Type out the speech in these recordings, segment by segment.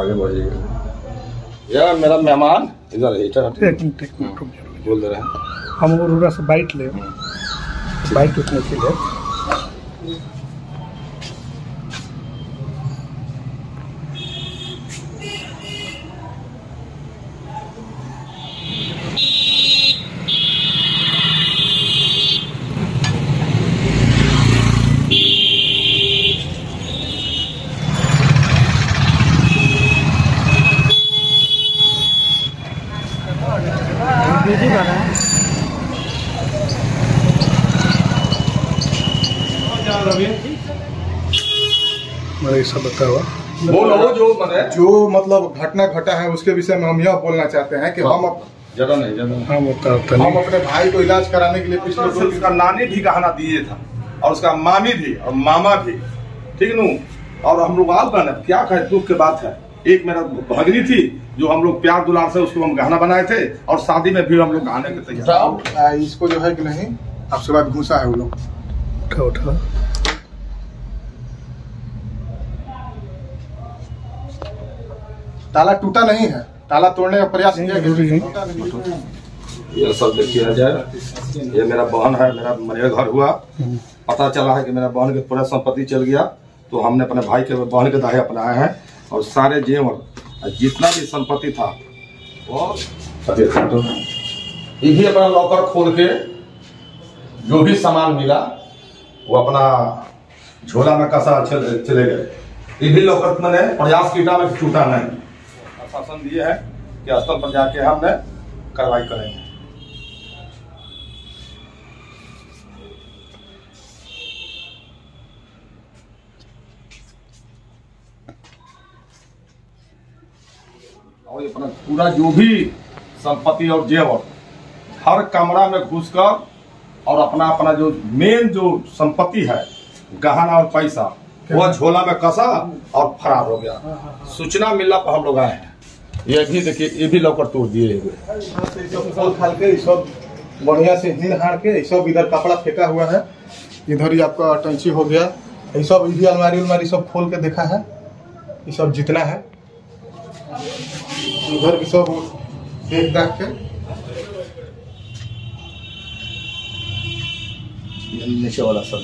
आगे बढ़िएगा। यार मेरा मेहमान इधर बोल दे रहे हैं हम अरोरा से बाइट ले बाइट उठने के लिए सब बताओ जो मतलब घटना घटा है उसके विषय में हम यह बोलना चाहते हैं कि हम अपने भाई को इलाज कराने के लिए पिछले उसका नानी भी गहना दिए था और उसका मामी भी और मामा भी, ठीक नू। और हम लोग आप ना क्या कहे, दुख की बात है। एक मेरा भगनी थी जो हम लोग प्यार दुलार से उसको हम गहना बनाए थे और शादी में भी हम लोग आने के तैयार। इसको जो है कि नहीं आपसे बात घुसा है वो लोग उठा ताला टूटा नहीं है, ताला तोड़ने का प्रयास किया गया। ये सब देखिए जाए, ये मेरा बहन है, मेरा मनेर घर हुआ, पता चला है कि मेरा बहन के पूरा संपत्ति चल गया, तो हमने अपने भाई के बहन के दाहे अपनाए हैं और सारे जेवर जितना भी संपत्ति था वो ये भी अपना लॉकर खोल के जो भी सामान मिला वो अपना झोला में कसा चले गए। ये भी लॉकर मैंने प्रयास किया में टूटा नहीं। शासन दिए है कि स्थल पर जाके हमने कार्रवाई करेंगे। और अपना पूरा जो भी संपत्ति और जेवर हर कमरा में घुसकर और अपना अपना जो मेन जो संपत्ति है गहना और पैसा वो झोला में कसा और फरार हो गया। सूचना मिलने पर हम लोग आए हैं। ये भी देखिए, ये भी लॉकर तोड़ दिए हुए, सब बढ़िया से हिल हार के सब इधर कपड़ा फेंका हुआ है, इधर ही आपका टंची हो गया। ये सब भी अलमारी सब खोल के देखा है, ये सब जितना है इधर भी सब देख दाख के नीचे वाला सब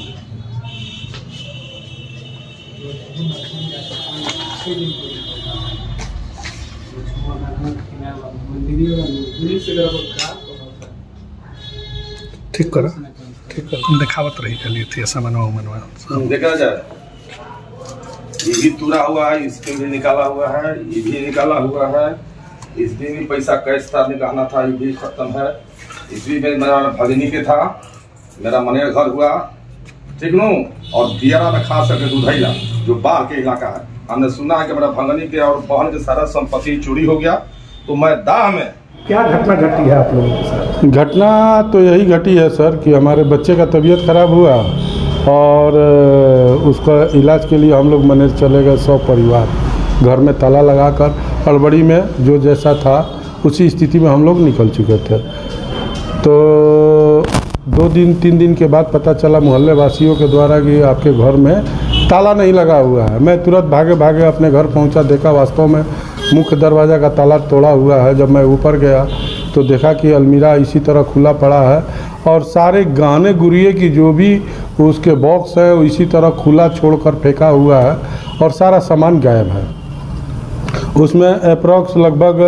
ठीक करो, ठीक करो, दिखावत रही चलिए थी मनवा देखा जाए। ये भी टूरा हुआ है, इसके भी निकाला हुआ है, ये भी निकाला हुआ है, इसमें भी पैसा कैश था निकालना था, ये भी खत्म है। इसमें भी मेरा भगनी के था, मेरा मनेर घर हुआ, ठीक नो। और दियारा में खास करके दुधैला जो बाहर के इलाका है, हमने सुना है कि मेरा भगनी के और बहन के सारा संपत्ति चोरी हो गया। तो मैं दाह में क्या घटना घटी है आप लोगों के साथ? घटना तो यही घटी है सर कि हमारे बच्चे का तबीयत खराब हुआ और उसका इलाज के लिए हम लोग मनेर चले गए, सब परिवार घर में ताला लगाकर हड़बड़ी में जो जैसा था उसी स्थिति में हम लोग निकल चुके थे। तो 2-3 दिन के बाद पता चला मोहल्ले वासियों के द्वारा कि आपके घर में ताला नहीं लगा हुआ है। मैं तुरंत भागे भागे अपने घर पहुंचा, देखा वास्तव में मुख्य दरवाज़ा का ताला तोड़ा हुआ है। जब मैं ऊपर गया तो देखा कि अलमीरा इसी तरह खुला पड़ा है और सारे गहने गुड़िये की जो भी उसके बॉक्स है वो इसी तरह खुला छोड़कर फेंका हुआ है और सारा सामान गायब है। उसमें अप्रॉक्स लगभग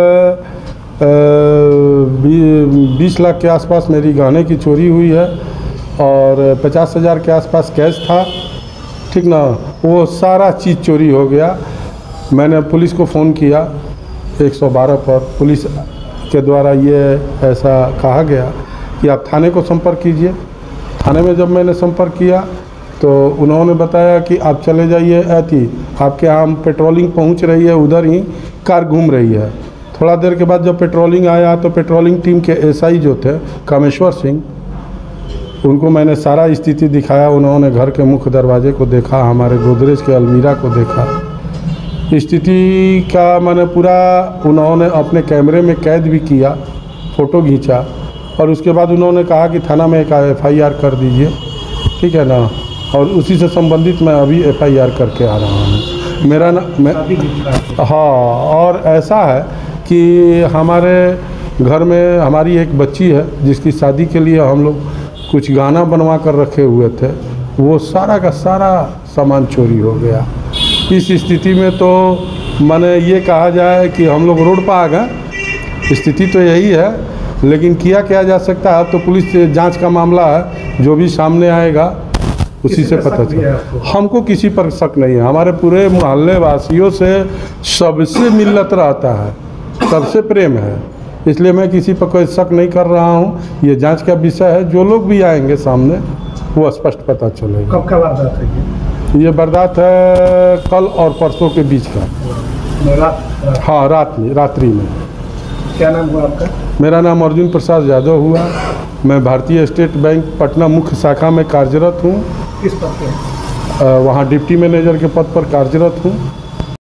20 लाख के आसपास मेरी गहने की चोरी हुई है और 50,000 के आसपास कैश था, ठीक ना। वो सारा चीज़ चोरी हो गया। मैंने पुलिस को फ़ोन किया 112 पर, पुलिस के द्वारा ये ऐसा कहा गया कि आप थाने को संपर्क कीजिए। थाने में जब मैंने संपर्क किया तो उन्होंने बताया कि आप चले जाइए ऐती, आपके यहाँ पेट्रोलिंग पहुँच रही है, उधर ही कार घूम रही है। थोड़ा देर के बाद जब पेट्रोलिंग आया तो पेट्रोलिंग टीम के एसआई जो थे कामेश्वर सिंह, उनको मैंने सारा स्थिति दिखाया। उन्होंने घर के मुख्य दरवाजे को देखा, हमारे गोदरेज के अलमीरा को देखा, स्थिति का मैंने पूरा उन्होंने अपने कैमरे में कैद भी किया, फ़ोटो खींचा और उसके बाद उन्होंने कहा कि थाना में एक FIR कर दीजिए, ठीक है ना। और उसी से संबंधित मैं अभी FIR करके आ रहा हूँ। मेरा हाँ, और ऐसा है कि हमारे घर में हमारी एक बच्ची है जिसकी शादी के लिए हम लोग कुछ गाना बनवा कर रखे हुए थे, वो सारा का सारा सामान चोरी हो गया। इस स्थिति में तो माने ये कहा जाए कि हम लोग रोड पर आ गए, स्थिति तो यही है, लेकिन किया क्या जा सकता है। अब तो पुलिस जांच का मामला है, जो भी सामने आएगा उसी से पता चलेगा। हमको किसी पर शक नहीं है, हमारे पूरे मोहल्ले वासियों से सबसे मिलत रहता है, सबसे प्रेम है, इसलिए मैं किसी पर कोई शक नहीं कर रहा हूँ। ये जांच का विषय है, जो लोग भी आएंगे सामने वो स्पष्ट पता चलेगा। कब का वारदात है ये वारदात है कल और परसों के बीच का। हाँ, रात्रि में। क्या नाम हुआ आपका? मेरा नाम अर्जुन प्रसाद यादव हुआ। मैं भारतीय स्टेट बैंक पटना मुख्य शाखा में कार्यरत हूँ। किस पद पे? वहाँ डिप्टी मैनेजर के पद पर कार्यरत हूँ।